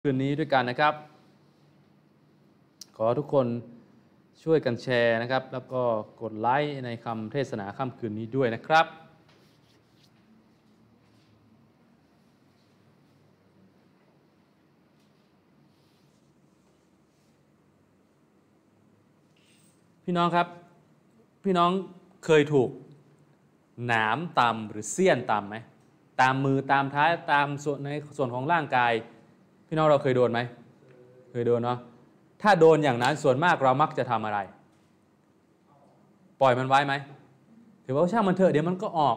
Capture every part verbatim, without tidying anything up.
คืนนี้ด้วยกันนะครับขอทุกคนช่วยกันแชร์นะครับแล้วก็กดไลค์ในคำเทศนาค่ำคืนนี้ด้วยนะครับพี่น้องครับพี่น้องเคยถูกหนามตำหรือเสี้ยนตำไหมตามมือตามท้ายตามส่วนในส่วนของร่างกายพี่น้องเราเคยโดนไหมเคยโดนเนาะถ้าโดนอย่างนั้นส่วนมากเรามักจะทำอะไรปล่อยมันไว้ไหมถือว่าช่างมันเถอะเดี๋ยวมันก็ออก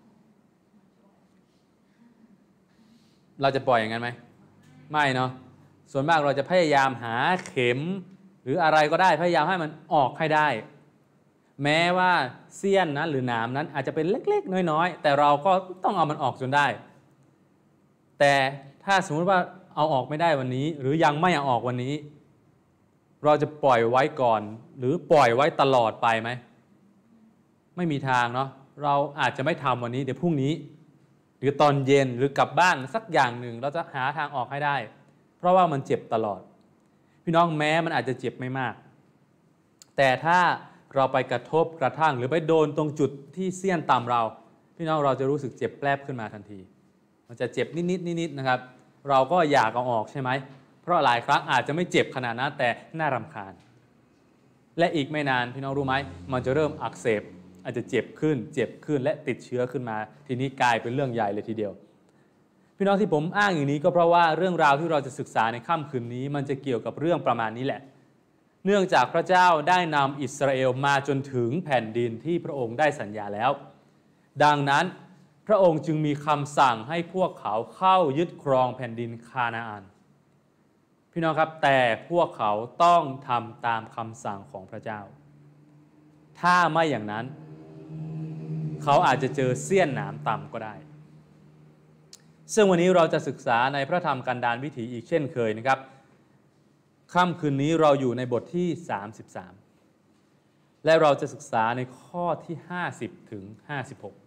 เราจะปล่อยอย่างนั้นไหมไม่เนาะส่วนมากเราจะพยายามหาเข็มหรืออะไรก็ได้พยายามให้มันออกให้ได้แม้ว่าเสี้ยนนั้นหรือหนามนั้นอาจจะเป็นเล็กๆน้อยๆแต่เราก็ต้องเอามันออกจนได้แต่ถ้าสมมติว่าเอาออกไม่ได้วันนี้หรือยังไม่เอาออกวันนี้เราจะปล่อยไว้ก่อนหรือปล่อยไว้ตลอดไปไหมไม่มีทางเนาะเราอาจจะไม่ทำวันนี้เดี๋ยวพรุ่งนี้หรือตอนเย็นหรือกลับบ้านสักอย่างหนึ่งเราจะหาทางออกให้ได้เพราะว่ามันเจ็บตลอดพี่น้องแม้มันอาจจะเจ็บไม่มากแต่ถ้าเราไปกระทบกระทั่งหรือไปโดนตรงจุดที่เสี้ยนต่ำเราพี่น้องเราจะรู้สึกเจ็บแปรบขึ้นมาทันทีมันจะเจ็บนิดๆนิดๆนะครับเราก็อยากเอาออกใช่ไหมเพราะหลายครั้งอาจจะไม่เจ็บขนาดนั้นแต่น่ารำคาญและอีกไม่นานพี่น้องรู้ไหมมันจะเริ่มอักเสบอาจจะเจ็บขึ้นเจ็บขึ้นและติดเชื้อขึ้นมาทีนี้กลายเป็นเรื่องใหญ่เลยทีเดียวพี่น้องที่ผมอ้างอย่างนี้ก็เพราะว่าเรื่องราวที่เราจะศึกษาในค่ำคืนนี้มันจะเกี่ยวกับเรื่องประมาณนี้แหละเนื่องจากพระเจ้าได้นำอิสราเอลมาจนถึงแผ่นดินที่พระองค์ได้สัญญาแล้วดังนั้นพระองค์จึงมีคำสั่งให้พวกเขาเข้ายึดครองแผ่นดินคานาอันพี่น้องครับแต่พวกเขาต้องทำตามคำสั่งของพระเจ้าถ้าไม่อย่างนั้นเขาอาจจะเจอเสี้ยนหนามต่ำก็ได้ซึ่งวันนี้เราจะศึกษาในพระธรรมกันดารวิถีอีกเช่นเคยนะครับค่ำคืนนี้เราอยู่ในบทที่สามสิบสามและเราจะศึกษาในข้อที่ห้าสิบถึงห้าสิบหก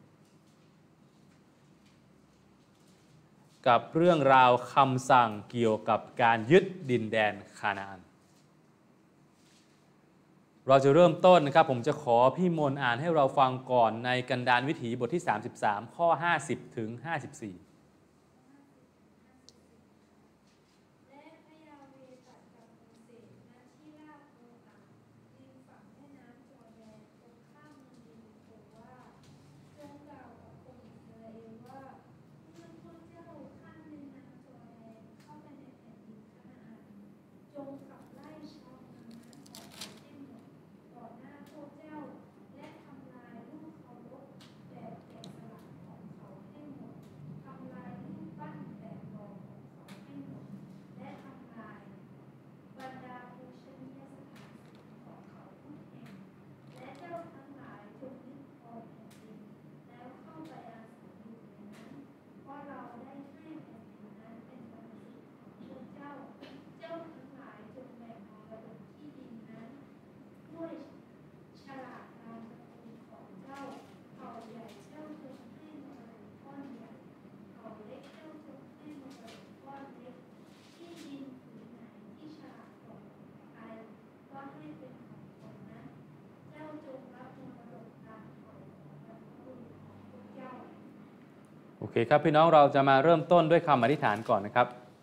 กับเรื่องราวคำสั่งเกี่ยวกับการยึดดินแดนคานาอันเราจะเริ่มต้นนะครับผมจะขอพี่มนต์อ่านให้เราฟังก่อนในกันดารวิถีบทที่สามสิบสามข้อห้าสิบถึงห้าสิบสี่โอเคครับพี่น้องเราจะมาเริ่มต้นด้วยคำอธิษฐานก่อนนะครับ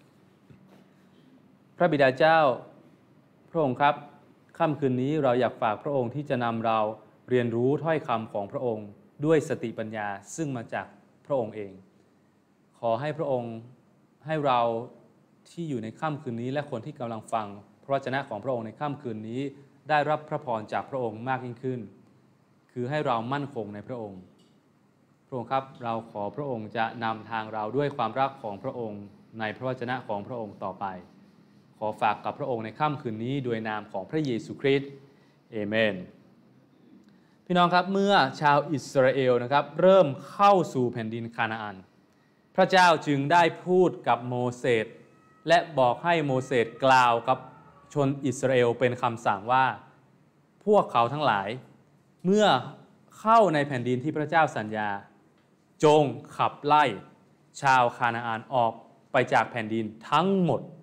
พระบิดาเจ้าพระองค์ครับค่ำคืนนี้เราอยากฝากพระองค์ที่จะนำเราเรียนรู้ถ้อยคำของพระองค์ด้วยสติปัญญาซึ่งมาจากพระองค์เองขอให้พระองค์ให้เราที่อยู่ในค่ำคืนนี้และคนที่กำลังฟังพระวจนะของพระองค์ในค่ำคืนนี้ได้รับพระพรจากพระองค์มากยิ่งขึ้นคือให้เรามั่นคงในพระองค์พระองค์ครับเราขอพระองค์จะนำทางเราด้วยความรักของพระองค์ในพระวจนะของพระองค์ต่อไปขอฝากกับพระองค์ในค่ำคืนนี้โดยนามของพระเยซูคริสต์เอเมนพี่น้องครับเมื่อชาวอิสราเอลนะครับเริ่มเข้าสู่แผ่นดินคานาอันพระเจ้าจึงได้พูดกับโมเสสและบอกให้โมเสสกล่าวกับชนอิสราเอลเป็นคำสั่งว่าพวกเขาทั้งหลายเมื่อเข้าในแผ่นดินที่พระเจ้าสัญญาจงขับไล่ชาวคานาอันออกไปจากแผ่นดินทั้งหมด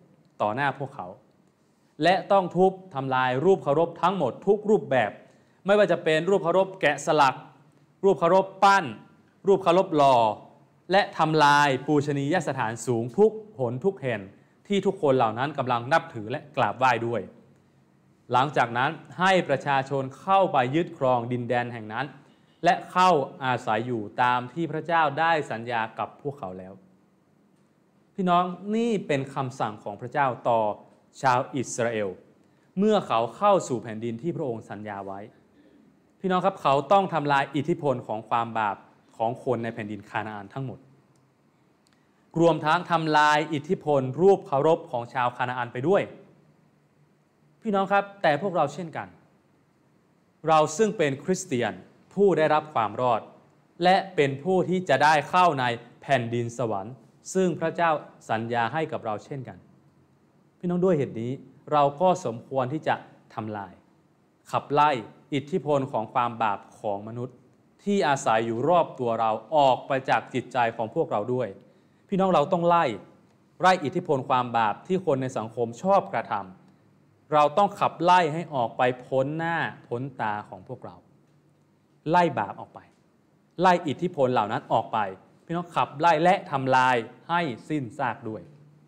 ต่อหน้าพวกเขาและต้องทุบทำลายรูปเคารพทั้งหมดทุกรูปแบบไม่ว่าจะเป็นรูปเคารพแกะสลักรูปเคารพปั้นรูปเคารพหล่อและทำลายปูชนียสถานสูงทุกหนทุกแห่งที่ทุกคนเหล่านั้นกำลังนับถือและกราบไหว้ด้วยหลังจากนั้นให้ประชาชนเข้าไปยึดครองดินแดนแห่งนั้นและเข้าอาศัยอยู่ตามที่พระเจ้าได้สัญญากับพวกเขาแล้วพี่น้องนี่เป็นคำสั่งของพระเจ้าต่อชาวอิสราเอลเมื่อเขาเข้าสู่แผ่นดินที่พระองค์สัญญาไว้พี่น้องครับเขาต้องทำลายอิทธิพลของความบาปของคนในแผ่นดินคานาอันทั้งหมดรวมทั้งทำลายอิทธิพลรูปเคารพของชาวคานาอันไปด้วยพี่น้องครับแต่พวกเราเช่นกันเราซึ่งเป็นคริสเตียนผู้ได้รับความรอดและเป็นผู้ที่จะได้เข้าในแผ่นดินสวรรค์ซึ่งพระเจ้าสัญญาให้กับเราเช่นกันพี่น้องด้วยเหตุนี้เราก็สมควรที่จะทำลายขับไล่อิทธิพลของความบาปของมนุษย์ที่อาศัยอยู่รอบตัวเราออกไปจากจิตใจของพวกเราด้วยพี่น้องเราต้องไล่ไล่อิทธิพลความบาปที่คนในสังคมชอบกระทำเราต้องขับไล่ให้ออกไปพ้นหน้าพ้นตาของพวกเราไล่บาปออกไปไล่อิทธิพลเหล่านั้นออกไปพี่น้องขับไล่และทำลายให้สิ้นซากด้วย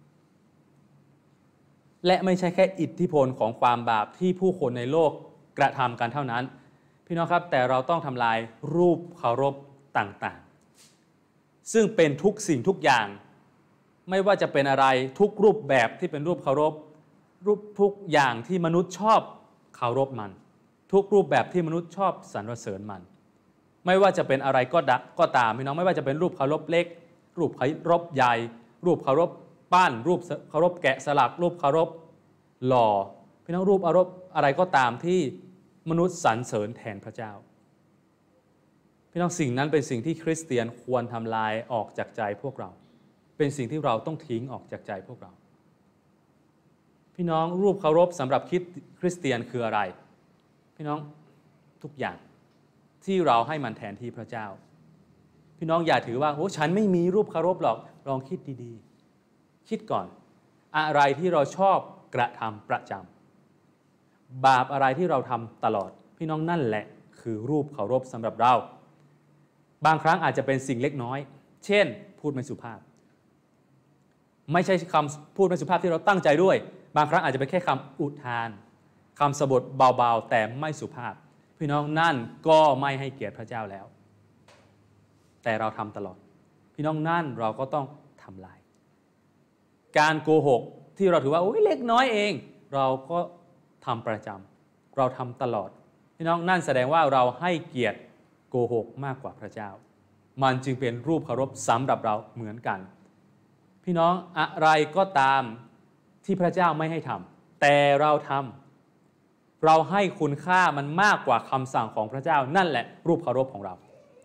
และไม่ใช่แค่อิทธิพลของความบาปที่ผู้คนในโลกกระทำกันเท่านั้นพี่น้องครับแต่เราต้องทำลายรูปเคารพต่างๆซึ่งเป็นทุกสิ่งทุกอย่างไม่ว่าจะเป็นอะไรทุกรูปแบบที่เป็นรูปเคารพรูปทุกอย่างที่มนุษย์ชอบเคารพมันทุกรูปแบบที่มนุษย์ชอบสรรเสริญมันไม่ว่าจะเป็นอะไรก็ดก็ตามพี่น้องไม่ว่าจะเป็นรูปเคารพเล็กรูปเคารพใหญ่รูปเคารพปั้นรูปเคารพแกะสลักรูปเคารพหล่อพี่น้องรูปเคารพอะไรก็ตามที่มนุษย์สรรเสริญแทนพระเจ้าพี่น้องสิ่งนั้นเป็นสิ่งที่คริสเตียนควรทำลายออกจากใจพวกเราเป็นสิ่งที่เราต้องทิ้งออกจากใจพวกเราพี่น้องรูปเคารพสำหรับคริสเตียนคืออะไรพี่น้องทุกอย่างที่เราให้มันแทนที่พระเจ้าพี่น้องอย่าถือว่าโอ้ฉันไม่มีรูปเคารพหรอกลองคิดดีๆคิดก่อนอะไรที่เราชอบกระทำประจำบาปอะไรที่เราทำตลอดพี่น้องนั่นแหละคือรูปเคารพสำหรับเราบางครั้งอาจจะเป็นสิ่งเล็กน้อยเช่นพูดไม่สุภาพไม่ใช่คำพูดไม่สุภาพที่เราตั้งใจด้วยบางครั้งอาจจะเป็นแค่คำอุทานคำสบถเบาๆแต่ไม่สุภาพพี่น้องนั่นก็ไม่ให้เกียรติพระเจ้าแล้วแต่เราทำตลอดพี่น้องนั่นเราก็ต้องทำลายการโกหกที่เราถือว่าโอ้ยเล็กน้อยเองเราก็ทำประจำเราทำตลอดพี่น้องนั่นแสดงว่าเราให้เกียรติโกหกมากกว่าพระเจ้ามันจึงเป็นรูปเคารพสำหรับเราเหมือนกันพี่น้องอะไรก็ตามที่พระเจ้าไม่ให้ทำแต่เราทำเราให้คุณค่ามันมากกว่าคำสั่งของพระเจ้านั่นแหละรูปเคารพของเรา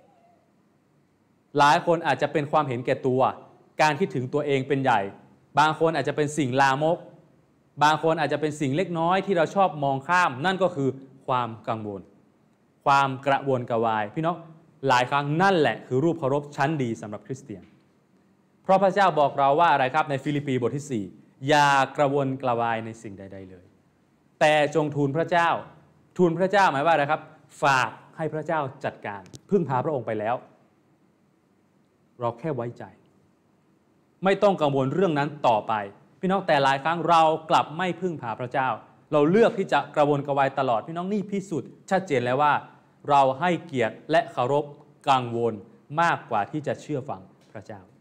หลายคนอาจจะเป็นความเห็นแก่ตัวการคิดถึงตัวเองเป็นใหญ่บางคนอาจจะเป็นสิ่งลามกบางคนอาจจะเป็นสิ่งเล็กน้อยที่เราชอบมองข้ามนั่นก็คือความกังวลความกระวนกระวายพี่น้องหลายครั้งนั่นแหละคือรูปเคารพชั้นดีสำหรับคริสเตียนเพราะพระเจ้าบอกเราว่าอะไรครับในฟิลิปปีบทที่สี่อย่ากระวนกระวายในสิ่งใดๆเลยแต่จงทูลพระเจ้าทูลพระเจ้าหมายว่าอะไรครับฝากให้พระเจ้าจัดการพึ่งพาพระองค์ไปแล้วเราแค่ไว้ใจไม่ต้องกังวลเรื่องนั้นต่อไปพี่น้องแต่หลายครั้งเรากลับไม่พึ่งพาพระเจ้าเราเลือกที่จะกระวนกระวายตลอดพี่น้องนี่พิสูจน์ชัดเจนแล้วว่าเราให้เกียรติและเคารพกังวลมากกว่าที่จะเชื่อฟังพระเจ้า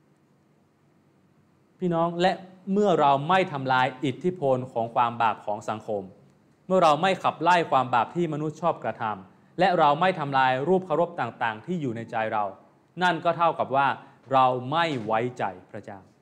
พี่น้องและเมื่อเราไม่ทำลายอิทธิพลของความบาปของสังคมเมื่อเราไม่ขับไล่ความบาปที่มนุษย์ชอบกระทำและเราไม่ทำลายรูปเคารพต่างๆที่อยู่ในใจเรานั่นก็เท่ากับว่าเราไม่ไว้ใจพระเจ้า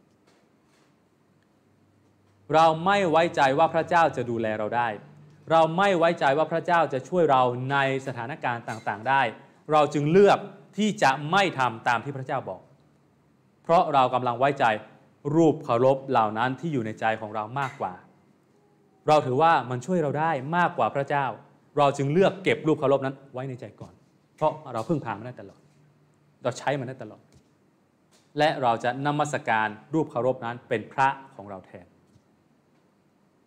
เราไม่ไว้ใจว่าพระเจ้าจะดูแลเราได้เราไม่ไว้ใจว่าพระเจ้าจะช่วยเราในสถานการณ์ต่างๆได้เราจึงเลือกที่จะไม่ทำตามที่พระเจ้าบอกเพราะเรากำลังไว้ใจรูปเคารพเหล่านั้นที่อยู่ในใจของเรามากกว่าเราถือว่ามันช่วยเราได้มากกว่าพระเจ้าเราจึงเลือกเก็บรูปเคารพนั้นไว้ในใจก่อนเพราะเราพึ่งพามันได้ตลอดเราใช้มันได้ตลอดและเราจะนมัสการรูปเคารพนั้นเป็นพระของเราแทน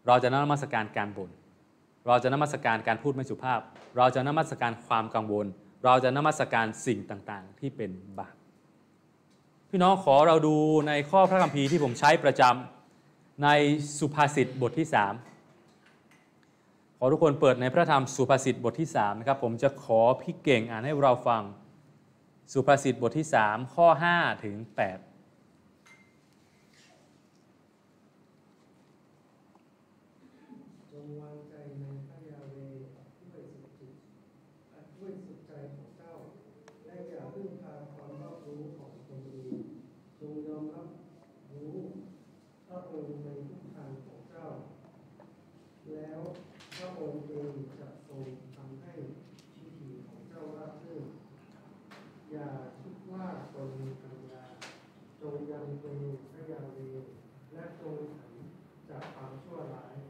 เราจะนมัสการการบ่นเราจะนมัสการการพูดไม่สุภาพเราจะนมัสการความกังวลเราจะนมัสการสิ่งต่างๆที่เป็นบาปพี่น้องขอเราดูในข้อพระคัมภีร์ที่ผมใช้ประจำในสุภาษิตบทที่สามขอทุกคนเปิดในพระธรรมสุภาษิตบทที่สามนะครับผมจะขอพี่เก่งอ่านให้เราฟังสุภาษิตบทที่สามข้อห้าถึงแปดจงวางใจในพระยาเวห์ด้วยสุดจิตและด้วยสุดใจของเจ้าและอย่าพึ่งพาความรอบรู้ของคนอื่นจงยอมรับรู้พระองค์ในทุกทางของเจ้าแล้วพระองค์เองจะทรงทำให้ชีวิตของเจ้าราบรื่นอย่าคิดว่าตนมีปัญญาจงยังเวพระยาเวห์และจงหันจากความชั่วร้าย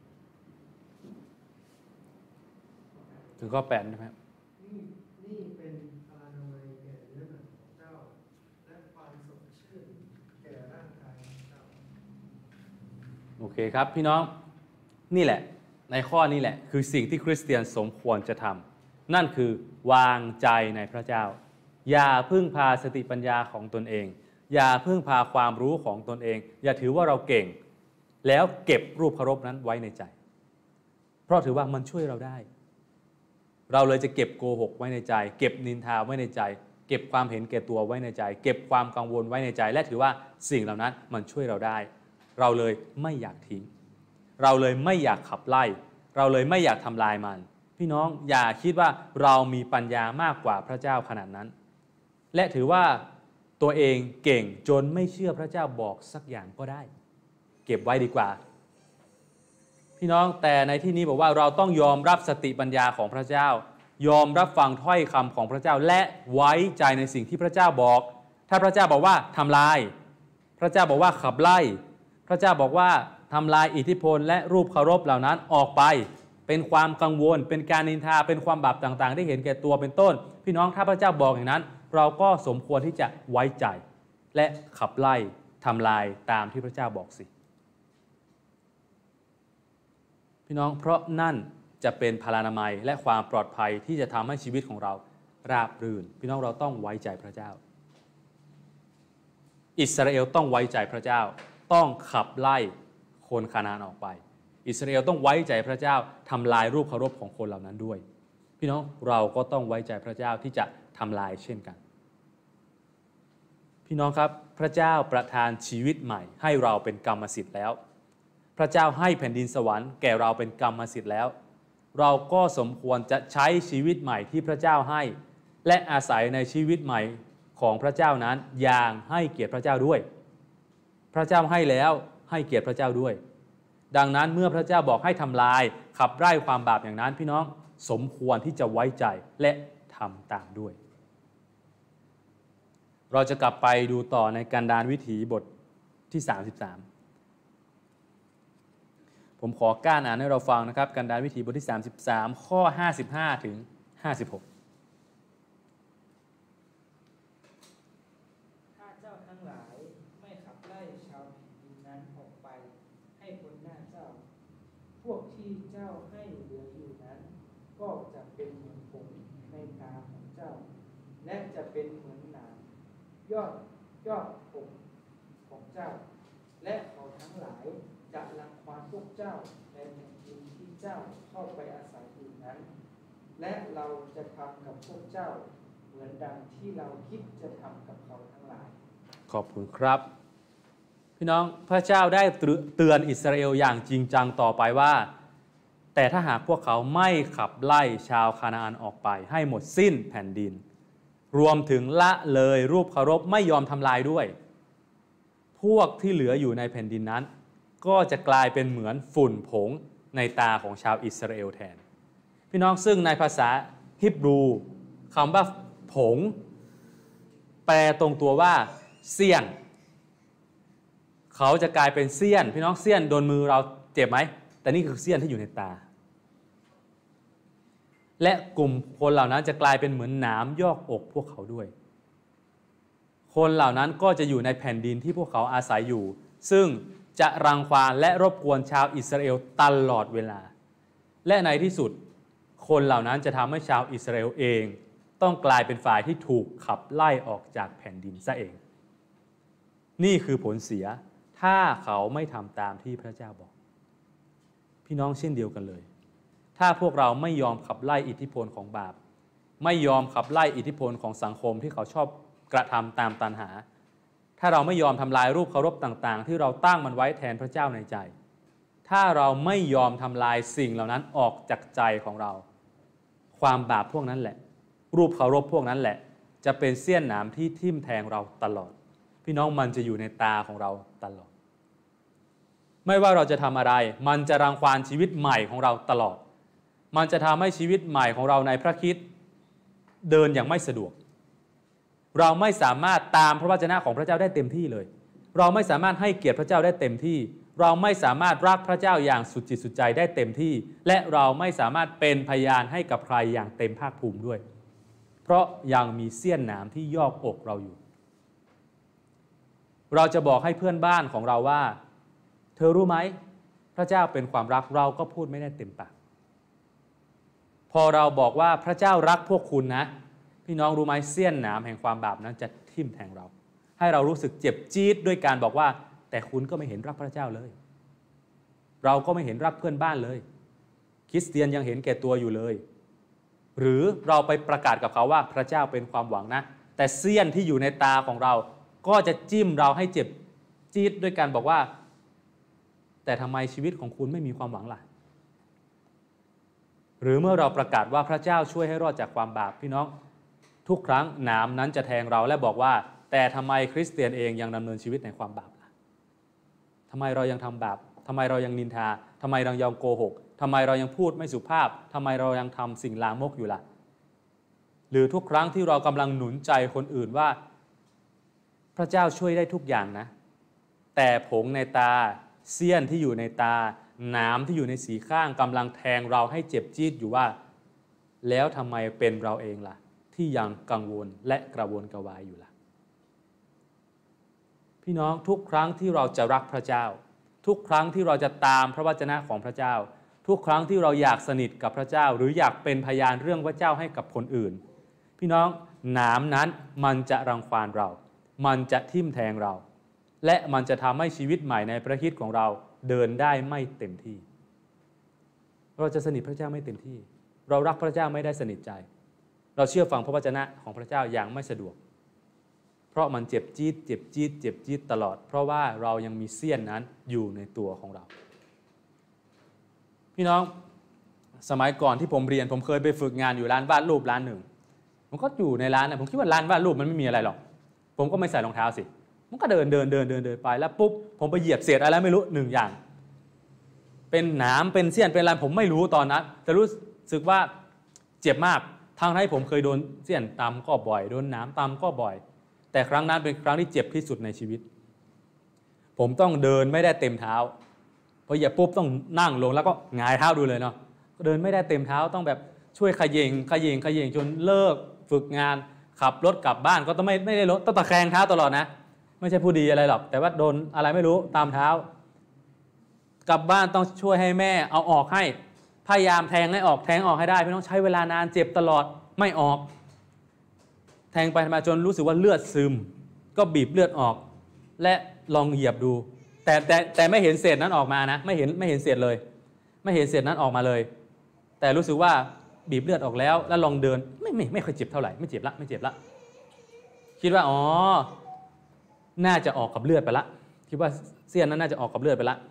ถึงข้อแปดนะครับนี่นี่เป็นพลานามัยแก่เนื้อหนังของเจ้าและความสดชื่นแก่ร่างกายของเจ้าโอเคครับพี่น้องนี่แหละในข้อนี้แหละคือสิ่งที่คริสเตียนสมควรจะทำนั่นคือวางใจในพระเจ้าอย่าพึ่งพาสติปัญญาของตนเองอย่าพึ่งพาความรู้ของตนเองอย่าถือว่าเราเก่งแล้วเก็บรูปเคารพนั้นไว้ในใจเพราะถือว่ามันช่วยเราได้เราเลยจะเก็บโกหกไว้ในใจเก็บนินทาไว้ในใจเก็บความเห็นแก่ตัวไว้ในใจเก็บความกังวลไว้ในใจและถือว่าสิ่งเหล่านั้นมันช่วยเราได้เราเลยไม่อยากทิ้งเราเลยไม่อยากขับไล่เราเลยไม่อยากทำลายมันพี่น้องอย่าคิดว่าเรามีปัญญามากกว่าพระเจ้าขนาดนั้นและถือว่าตัวเองเก่งจนไม่เชื่อพระเจ้าบอกสักอย่างก็ได้เก็บไว้ดีกว่าพี่น้องแต่ในที่นี้บอกว่าเราต้องยอมรับสติปัญญาของพระเจ้ายอมรับฟังถ้อยคำของพระเจ้าและไว้ใจในสิ่งที่พระเจ้าบอกถ้าพระเจ้าบอกว่าทำลายพระเจ้าบอกว่าขับไล่พระเจ้าบอกว่าทำลายอิทธิพลและรูปเคารพเหล่านั้นออกไปเป็นความกังวลเป็นการนินทาเป็นความบาปต่างๆที่เห็นแก่ตัวเป็นต้นพี่น้องถ้าพระเจ้าบอกอย่างนั้นเราก็สมควรที่จะไว้ใจและขับไล่ทำลายตามที่พระเจ้าบอกสิพี่น้องเพราะนั่นจะเป็นพลานามัยและความปลอดภัยที่จะทำให้ชีวิตของเราราบรื่นพี่น้องเราต้องไว้ใจพระเจ้าอิสราเอลต้องไว้ใจพระเจ้าต้องขับไล่คนคานาอันออกไปอิสราเอลต้องไว้ใจพระเจ้าทำลายรูปเคารพของคนเหล่านั้นด้วยพี่น้องเราก็ต้องไว้ใจพระเจ้าที่จะทำลายเช่นกันพี่น้องครับพระเจ้าประทานชีวิตใหม่ให้เราเป็นกรรมสิทธิ์แล้วพระเจ้าให้แผ่นดินสวรรค์แก่เราเป็นกรรมสิทธิ์แล้วเราก็สมควรจะใช้ชีวิตใหม่ที่พระเจ้าให้และอาศัยในชีวิตใหม่ของพระเจ้านั้นอย่างให้เกียรติพระเจ้าด้วยพระเจ้าให้แล้วให้เกียรติพระเจ้าด้วยดังนั้นเมื่อพระเจ้าบอกให้ทำลายขับไล่ความบาปอย่างนั้นพี่น้องสมควรที่จะไว้ใจและทำตามด้วยเราจะกลับไปดูต่อในกันดารวิถีบทที่สามสิบสามผมขอก้านอ่านให้เราฟังนะครับกันดารวิถีบทที่สามสิบสามข้อห้าสิบห้าถึงห้าสิบหกถ้าเจ้าทั้งหลายไม่ขับไล่ชาวแผ่นดินนั้นออกไปให้พ้นหน้าเจ้าพวกที่เจ้าให้เหลืออยู่นั้นก็จะเป็นเหมือนผงในตาของเจ้าและจะเป็นเหมือนหนามยอดยอดผมของเจ้าและเขาทั้งหลายจะรังควานพวกเจ้าในแผ่นดินที่เจ้าเข้าไปอาศัยอยู่นั้นและเราจะทำกับพวกเจ้าเหมือนดังที่เราคิดจะทำกับเขาทั้งหลายขอบคุณครับพี่น้องพระเจ้าได้เตือนอิสราเอลอย่างจริงจังต่อไปว่าแต่ถ้าหากพวกเขาไม่ขับไล่ชาวคานาอันออกไปให้หมดสิ้นแผ่นดินรวมถึงละเลยรูปเคารพไม่ยอมทำลายด้วยพวกที่เหลืออยู่ในแผ่นดินนั้นก็จะกลายเป็นเหมือนฝุ่นผงในตาของชาวอิสราเอลแทนพี่น้องซึ่งในภาษาฮิบรูคำว่าผงแปลตรงตัวว่าเสี้ยนเขาจะกลายเป็นเสี้ยนพี่น้องเสี้ยนโดนมือเราเจ็บไหมแต่นี่คือเสี้ยนที่อยู่ในตาและกลุ่มคนเหล่านั้นจะกลายเป็นเหมือนหนามยอกอกพวกเขาด้วยคนเหล่านั้นก็จะอยู่ในแผ่นดินที่พวกเขาอาศัยอยู่ซึ่งจะรังควานและรบกวนชาวอิสราเอลตลอดเวลาและในที่สุดคนเหล่านั้นจะทำให้ชาวอิสราเอลเองต้องกลายเป็นฝ่ายที่ถูกขับไล่ออกจากแผ่นดินซะเองนี่คือผลเสียถ้าเขาไม่ทำตามที่พระเจ้าบอกพี่น้องเช่นเดียวกันเลยถ้าพวกเราไม่ยอมขับไล่อิทธิพลของบาปไม่ยอมขับไล่อิทธิพลของสังคมที่เขาชอบกระทำตามตัณหาถ้าเราไม่ยอมทำลายรูปเคารพต่างๆที่เราตั้งมันไว้แทนพระเจ้าในใจถ้าเราไม่ยอมทำลายสิ่งเหล่านั้นออกจากใจของเราความบาปพวกนั้นแหละรูปเคารพพวกนั้นแหละจะเป็นเสี้ยนหนามที่ทิ่มแทงเราตลอดพี่น้องมันจะอยู่ในตาของเราตลอดไม่ว่าเราจะทำอะไรมันจะรังควานชีวิตใหม่ของเราตลอดมันจะทำให้ชีวิตใหม่ของเราในพระคริสต์เดินอย่างไม่สะดวกเราไม่สามารถตามพระวจนะของพระเจ้าได้เต็มที่เลยเราไม่สามารถให้เกียรติพระเจ้าได้เต็มที่เราไม่สามารถรักพระเจ้าอย่างสุดจิตสุดใจได้เต็มที่และเราไม่สามารถเป็นพยานให้กับใครอย่างเต็มภาคภูมิด้วยเพราะยังมีเสี้ยนหนามที่ยอกอกเราอยู่เราจะบอกให้เพื่อนบ้านของเราว่าเธอรู้ไหมพระเจ้าเป็นความรักเราก็พูดไม่ได้เต็มปากพอเราบอกว่าพระเจ้ารักพวกคุณนะพี่น้องรู้ไหมเสี้ยนหนามแห่งความบาปนั้นจะทิ่มแทงเราให้เรารู้สึกเจ็บจี๊ดด้วยการบอกว่าแต่คุณก็ไม่เห็นรักพระเจ้าเลยเราก็ไม่เห็นรักเพื่อนบ้านเลยคริสเตียนยังเห็นแก่ตัวอยู่เลยหรือเราไปประกาศกับเขาว่าพระเจ้าเป็นความหวังนะแต่เสี้ยนที่อยู่ในตาของเราก็จะจิ้มเราให้เจ็บจี๊ดด้วยการบอกว่าแต่ทำไมชีวิตของคุณไม่มีความหวังล่ะหรือเมื่อเราประกาศว่าพระเจ้าช่วยให้รอดจากความบาปพี่น้องทุกครั้งหนามนั้นจะแทงเราและบอกว่าแต่ทำไมคริสเตียนเองยังดำเนินชีวิตในความบาปล่ะทำไมเรายังทำบาปทำไมเรายังนินทาทำไมเรายังโกหกทำไมเรายังพูดไม่สุภาพทำไมเรายังทำสิ่งลามกอยู่ล่ะหรือทุกครั้งที่เรากำลังหนุนใจคนอื่นว่าพระเจ้าช่วยได้ทุกอย่างนะแต่ผงในตาเสี้ยนที่อยู่ในตาหนามที่อยู่ในสีข้างกำลังแทงเราให้เจ็บจี๊ดอยู่ว่าแล้วทำไมเป็นเราเองล่ะที่ยังกังวลและกระวนกระวายอยู่ล่ะพี่น้องทุกครั้งที่เราจะรักพระเจ้าทุกครั้งที่เราจะตามพระวจนะของพระเจ้าทุกครั้งที่เราอยากสนิทกับพระเจ้าหรืออยากเป็นพยานเรื่องพระเจ้าให้กับคนอื่นพี่น้องหนามนั้นมันจะรังควานเรามันจะทิ่มแทงเราและมันจะทำให้ชีวิตใหม่ในพระคริสต์ของเราเดินได้ไม่เต็มที่เราจะสนิทพระเจ้าไม่เต็มที่เรารักพระเจ้าไม่ได้สนิทใจเราเชื่อฟังพระวจนะของพระเจ้าอย่างไม่สะดวกเพราะมันเจ็บจี๊ดเจ็บจี๊ดเจ็บจี๊ดตลอดเพราะว่าเรายังมีเสี้ยนนั้นอยู่ในตัวของเราพี่น้องสมัยก่อนที่ผมเรียนผมเคยไปฝึกงานอยู่ร้านวาดรูปร้านหนึ่งผมก็อยู่ในร้านนะผมคิดว่าร้านวาดรูปมันไม่มีอะไรหรอกผมก็ไม่ใส่รองเท้าสิมันก็เดินเดินเดินเดินเดินไปแล้วปุ๊บผมไปเหยียบเศษอะไรไม่รู้หนึ่งอย่างเป็นหนามเป็นเสี้ยนเป็นอะไรผมไม่รู้ตอนนั้นแต่รู้สึกว่าเจ็บมากทางที่ผมเคยโดนเสี้ยนตำก็บ่อยโดนหนามตำก็บ่อยแต่ครั้งนั้นเป็นครั้งที่เจ็บที่สุดในชีวิตผมต้องเดินไม่ได้เต็มเท้าพอเหยียบปุ๊บต้องนั่งลงแล้วก็หงายเท้าดูเลยเนาะเดินไม่ได้เต็มเท้าต้องแบบช่วยขยิงขยิงขยิงจนเลิกฝึกงานขับรถกลับบ้านก็ต้องไม่ไม่ได้รถต้องตะแคงเท้าตลอดนะไม่ใช่ผู้ดีอะไรหรอกแต่ว่าโดนอะไรไม่รู้ตามเท้ากลับบ้านต้องช่วยให้แม่เอาออกให้พยายามแทงให้ออกแทงออกให้ได้พี่น้องใช้เวลานานเจ็บตลอดไม่ออกแทงไปมาจนรู้สึกว่าเลือดซึมก็บีบเลือดออกและลองเหยียบดูแต่แต่แต่ไม่เห็นเศษนั้นออกมานะไม่เห็นไม่เห็นเศษเลยไม่เห็นเศษนั้นออกมาเลยแต่รู้สึกว่าบีบเลือดออกแล้วแล้วลองเดินไม่ไม่ไม่ค่อยเจ็บเท่าไหร่ไม่เจ็บละไม่เจ็บละคิดว่าอ๋อน่าจะออกกับเลือดไปละคิดว่าเสี้ยนนั้นน่าจะออกกับเลือดไปละ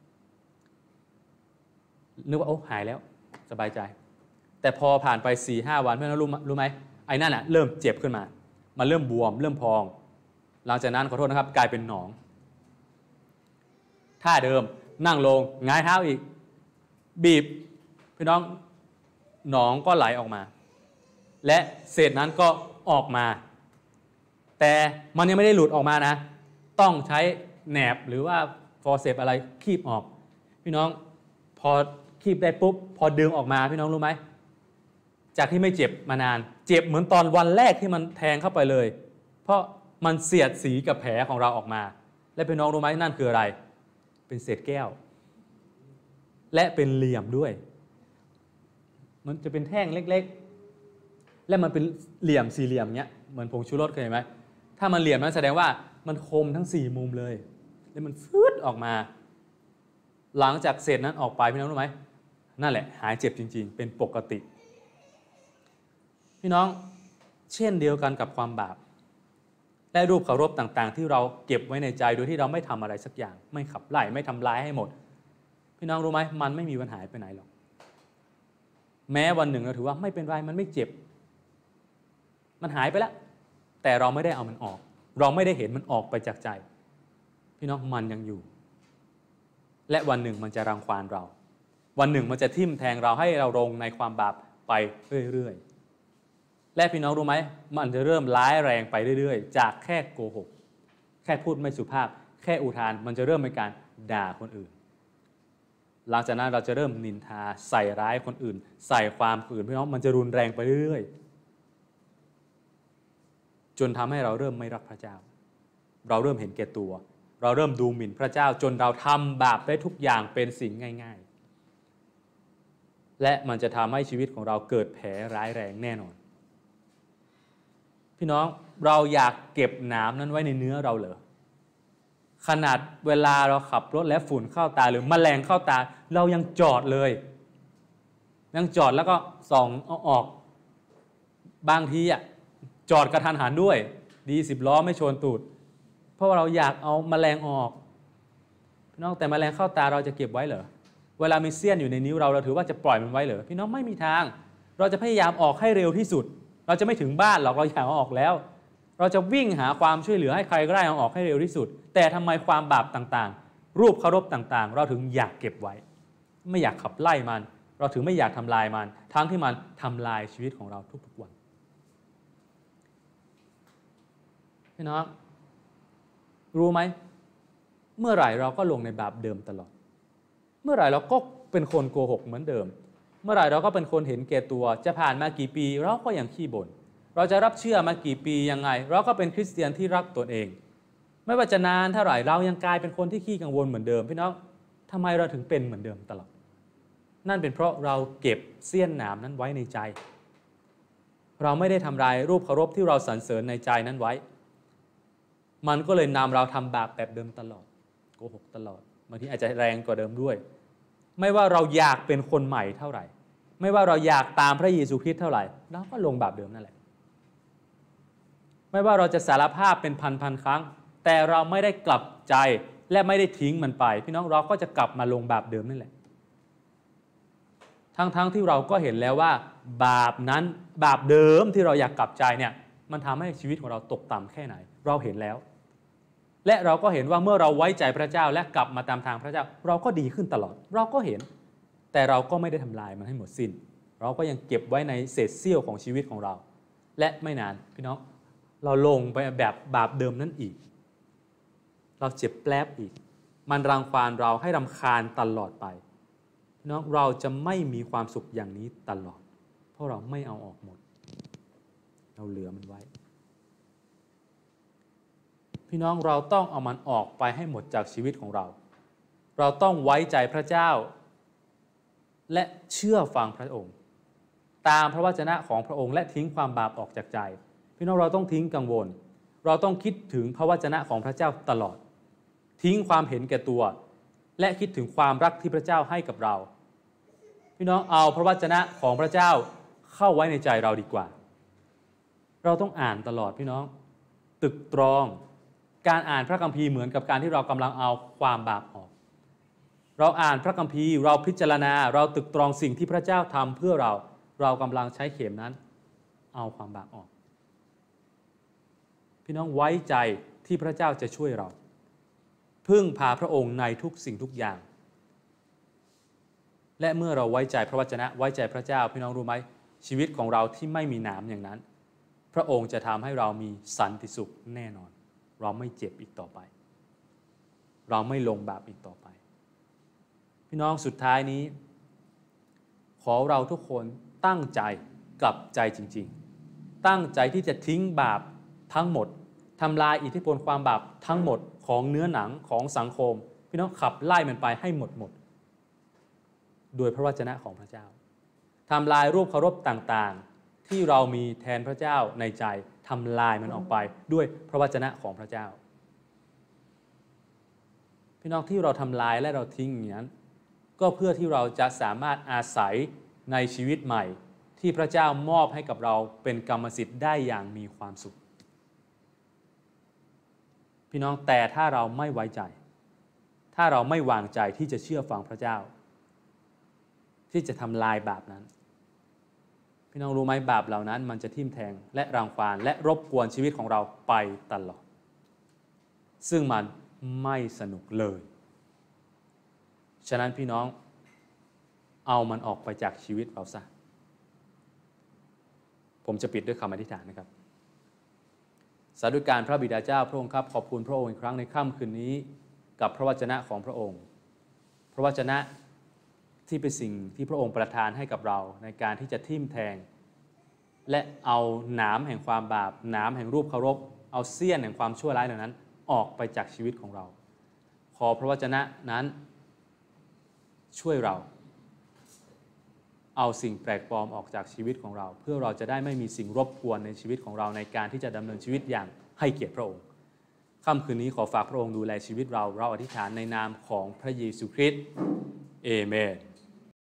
นึกว่าโอ้หายแล้วสบายใจแต่พอผ่านไป สี่ห้า วันเพื่อนรู้รู้ไหมไอ้นั่นน่ะเริ่มเจ็บขึ้นมามันเริ่มบวมเริ่มพองหลังจากนั้นขอโทษนะครับกลายเป็นหนองท่าเดิมนั่งลงหงายเท้าอีกบีบพี่น้องหนองก็ไหลออกมาและเศษนั้นก็ออกมาแต่มันยังไม่ได้หลุดออกมานะต้องใช้แหนบหรือว่าฟอร์เซปอะไรคีบออกพี่น้องพอคีบได้ปุ๊บพอดึงออกมาพี่น้องรู้ไหมจากที่ไม่เจ็บมานานเจ็บเหมือนตอนวันแรกที่มันแทงเข้าไปเลยเพราะมันเสียดสีกับแผลของเราออกมาและพี่น้องรู้ไหมนั่นคืออะไรเป็นเศษแก้วและเป็นเหลี่ยมด้วยมันจะเป็นแท่งเล็กๆและมันเป็นเหลี่ยมสี่เหลี่ยมเงี้ยเหมือนผงชูรสเคยเห็นไหมถ้ามันเหลี่ยมนั้นแสดงว่ามันคมทั้งสี่มุมเลยแล้วมันฟืดออกมาหลังจากเศษนั้นออกไปพี่น้องรู้ไหมนั่นแหละหายเจ็บจริงๆเป็นปกติพี่น้องเช่นเดียวกันกับความบาปและรูปเคารพต่างๆที่เราเก็บไว้ในใจโดยที่เราไม่ทำอะไรสักอย่างไม่ขับไล่ไม่ทำลายให้หมดพี่น้องรู้ไหมมันไม่มีวันหายไปไหนหรอกแม้วันหนึ่งเราถือว่าไม่เป็นไรมันไม่เจ็บมันหายไปแล้วแต่เราไม่ได้เอามันออกเราไม่ได้เห็นมันออกไปจากใจพี่น้องมันยังอยู่และวันหนึ่งมันจะรังควานเราวันหนึ่งมันจะทิ่มแทงเราให้เราลงในความบาปไปเรื่อยๆและพี่น้องรู้ไหมมันจะเริ่มร้ายแรงไปเรื่อยๆจากแค่โกหกแค่พูดไม่สุภาพแค่อุทานมันจะเริ่มเป็นการด่าคนอื่นหลังจากนั้นเราจะเริ่มนินทาใส่ร้ายคนอื่นใส่ความคนอื่นพี่น้องมันจะรุนแรงไปเรื่อยๆจนทำให้เราเริ่มไม่รักพระเจ้าเราเริ่มเห็นแก่ตัวเราเริ่มดูหมิ่นพระเจ้าจนเราทำบาปได้ทุกอย่างเป็นสิ่งง่ายๆและมันจะทำให้ชีวิตของเราเกิดแผลร้ายแรงแน่นอนพี่น้องเราอยากเก็บหนามนั้นไว้ในเนื้อเราเหรอขนาดเวลาเราขับรถและฝุ่นเข้าตาหรือแมลงเข้าตาเรายังจอดเลยยังจอดแล้วก็ส่องเอาออกบางทีอ่ะจอดกระทันหันด้วยดีสิบล้อไม่ชนตูดเพราะว่าเราอยากเอาแมลงออกพี่น้องแต่แมลงเข้าตาเราจะเก็บไว้เหรอเวลามีเสี้ยนอยู่ในนิ้วเราเราถือว่าจะปล่อยมันไว้เหรอพี่น้องไม่มีทางเราจะพยายามออกให้เร็วที่สุดเราจะไม่ถึงบ้านหรอกเราอยากเอาออกแล้วเราจะวิ่งหาความช่วยเหลือให้ใครก็ได้เอาออกให้เร็วที่สุดแต่ทำไมความบาปต่างๆรูปเคารพต่างๆเราถึงอยากเก็บไว้ไม่อยากขับไล่มันเราถึงไม่อยากทำลายมันทั้งที่มันทำลายชีวิตของเราทุกๆวันพี่น้องรู้ไหมเมื่อไหร่เราก็ลงในบาปเดิมตลอดเมื่อไหร่เราก็เป็นคนโกหกเหมือนเดิมเมื่อไหร่เราก็เป็นคนเห็นแก่ตัวจะผ่านมากี่ปีเราก็ยังขี้บ่นเราจะรับเชื่อมากี่ปียังไงเราก็เป็นคริสเตียนที่รักตนเองไม่ว่าจะนานเท่าไหร่เรายังกลายเป็นคนที่ขี้กังวลเหมือนเดิมพี่น้องทำไมเราถึงเป็นเหมือนเดิมตลอดนั่นเป็นเพราะเราเก็บเสี้ยนหนามนั้นไว้ในใจเราไม่ได้ทำลายรูปเคารพที่เราสรรเสริญในใจนั้นไว้มันก็เลยนำเราทำบาปแบบเดิมตลอดโกหกตลอดบางทีอาจจะแรงกว่าเดิมด้วยไม่ว่าเราอยากเป็นคนใหม่เท่าไหร่ไม่ว่าเราอยากตามพระเยซูคริสต์เท่าไหร่เราก็ลงบาปเดิมนั่นแหละไม่ว่าเราจะสารภาพเป็นพันๆครั้งแต่เราไม่ได้กลับใจและไม่ได้ทิ้งมันไปพี่น้องเราก็จะกลับมาลงบาปเดิมนั่นแหละทั้งๆ ท, ที่เราก็เห็นแล้วว่าบาปนั้นบาปเดิมที่เราอยากกลับใจเนี่ยมันทำให้ชีวิตของเราตกต่ำแค่ไหนเราเห็นแล้วและเราก็เห็นว่าเมื่อเราไว้ใจพระเจ้าและกลับมาตามทางพระเจ้าเราก็ดีขึ้นตลอดเราก็เห็นแต่เราก็ไม่ได้ทำลายมันให้หมดสิ้นเราก็ยังเก็บไว้ในเศษเสี้ยวของชีวิตของเราและไม่นานพี่น้องเราลงไปแบบบาปเดิมนั้นอีกเราเจ็บแปลบอีกมันรังควานเราให้รำคาญตลอดไปพี่น้องเราจะไม่มีความสุขอย่างนี้ตลอดเพราะเราไม่เอาออกหมดเราเหลือมันไว้พี่น้องเราต้องเอามันออกไปให้หมดจากชีวิตของเราเราต้องไว้ใจพระเจ้าและเชื่อฟังพระองค์ตามพระวจนะของพระองค์และทิ้งความบาปออกจากใจพี่น้องเราต้องทิ้งกังวลเราต้องคิดถึงพระวจนะของพระเจ้าตลอดทิ้งความเห็นแก่ตัวและคิดถึงความรักที่พระเจ้าให้กับเราพี่น้องเอาพระวจนะของพระเจ้าเข้าไว้ในใจเราดีกว่าเราต้องอ่านตลอดพี่น้องตึกตรองการอ่านพระคัมภีร์เหมือนกับการที่เรากำลังเอาความบาปออกเราอ่านพระคัมภีร์เราพิจารณาเราตึกตรองสิ่งที่พระเจ้าทำเพื่อเราเรากำลังใช้เข็มนั้นเอาความบาปออกพี่น้องไว้ใจที่พระเจ้าจะช่วยเราพึ่งพาพระองค์ในทุกสิ่งทุกอย่างและเมื่อเราไว้ใจพระวจนะไว้ใจพระเจ้าพี่น้องรู้ไหมชีวิตของเราที่ไม่มีหนามอย่างนั้นพระองค์จะทำให้เรามีสันติสุขแน่นอนเราไม่เจ็บอีกต่อไปเราไม่ลงบาปอีกต่อไปพี่น้องสุดท้ายนี้ขอเราทุกคนตั้งใจกลับใจจริงๆตั้งใจที่จะทิ้งบาปทั้งหมดทำลายอิทธิพลความบาปทั้งหมดของเนื้อหนังของสังคมพี่น้องขับไล่มันไปให้หมดหมดโดยพระวจนะของพระเจ้าทำลายรูปเคารพต่างๆที่เรามีแทนพระเจ้าในใจทำลายมันออกไปด้วยพระวจนะของพระเจ้าพี่น้องที่เราทำลายและเราทิ้งอย่างนั้นก็เพื่อที่เราจะสามารถอาศัยในชีวิตใหม่ที่พระเจ้ามอบให้กับเราเป็นกรรมสิทธิ์ได้อย่างมีความสุขพี่น้องแต่ถ้าเราไม่ไว้ใจถ้าเราไม่วางใจที่จะเชื่อฟังพระเจ้าที่จะทำลายบาปนั้นพี่น้องรู้ไหมบาปเหล่านั้นมันจะทิ่มแทงและรังควานและรบกวนชีวิตของเราไปตลอดซึ่งมันไม่สนุกเลยฉะนั้นพี่น้องเอามันออกไปจากชีวิตเราซะผมจะปิดด้วยคำอธิษฐานนะครับสาธุการพระบิดาเจ้าพระองค์ครับขอบคุณพระองค์อีกครั้งในค่ำคืนนี้กับพระวจนะของพระองค์พระวจนะที่เป็นสิ่งที่พระองค์ประทานให้กับเราในการที่จะทิ่มแทงและเอาหนามแห่งความบาปหนามแห่งรูปเคารพเอาเสี้ยนแห่งความชั่วร้ายเหล่านั้นออกไปจากชีวิตของเราขอพระวจนะนั้นช่วยเราเอาสิ่งแปลกปลอมออกจากชีวิตของเราเพื่อเราจะได้ไม่มีสิ่งรบกวนในชีวิตของเราในการที่จะดำเนินชีวิตอย่างให้เกียรติพระองค์ค่ำคืนนี้ขอฝากพระองค์ดูแลชีวิตเราเราอธิษฐานในนามของพระเยซูคริสต์เอเมน